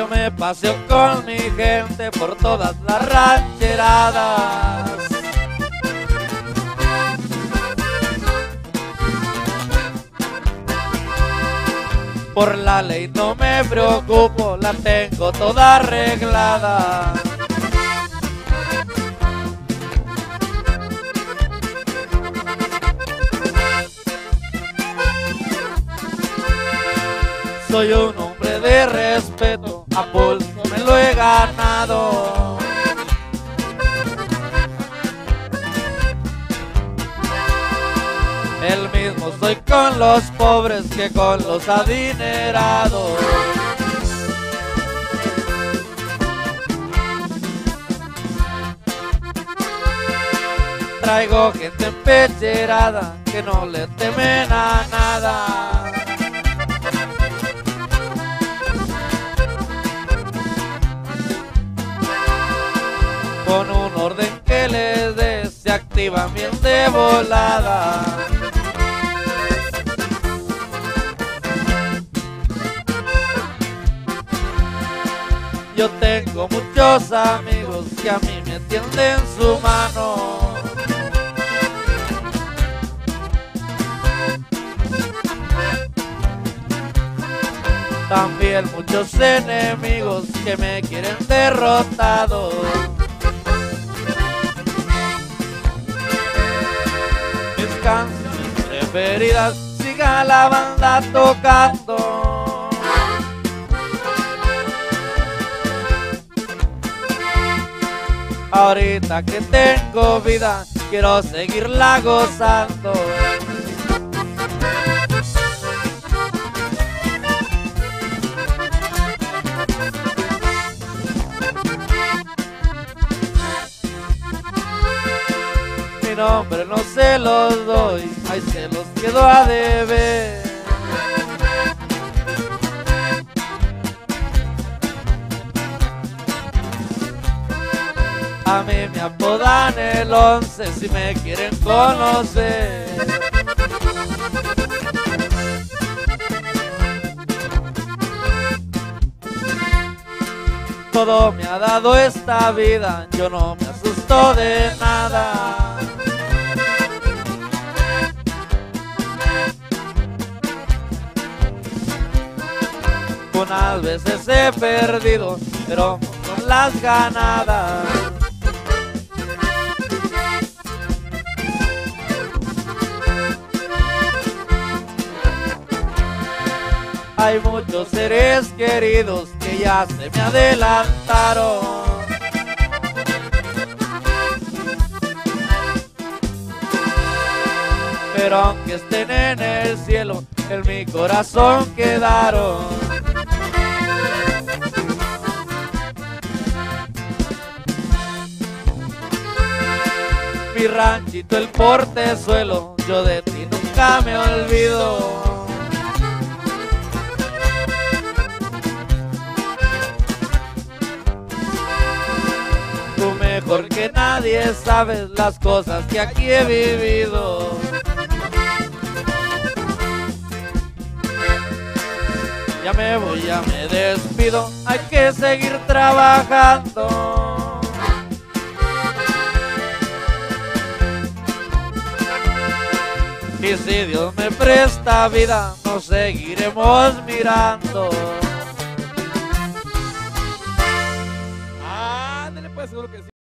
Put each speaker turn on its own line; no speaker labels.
Yo me paseo con mi gente por todas las rancheradas. Por la ley no me preocupo, la tengo toda arreglada. Soy un hombre de respeto, a pulso me lo he ganado. El mismo soy con los pobres que con los adinerados. Traigo gente empecherada que no le temen a nada. Con un orden que les dé se activan bien de volada. Yo tengo muchos amigos que a mí me tienden su mano. También muchos enemigos que me quieren derrotado. Mis canciones preferidas, siga la banda tocando. Ahorita que tengo vida, quiero seguirla gozando. Mi nombre no se los doy, ahí se los quedo a deber. A mí me apodan el 11 si me quieren conocer. Todo me ha dado esta vida, yo no me asusto de nada. Unas veces he perdido, pero con las ganadas. Hay muchos seres queridos que ya se me adelantaron. Pero aunque estén en el cielo, en mi corazón quedaron. Mi ranchito, el portezuelo, yo de ti nunca me olvido. Tú mejor que nadie sabes las cosas que aquí he vivido. Ya me voy, ya me despido, hay que seguir trabajando. Y si Dios me presta vida, nos seguiremos mirando.
Ándale pues, seguro que sí.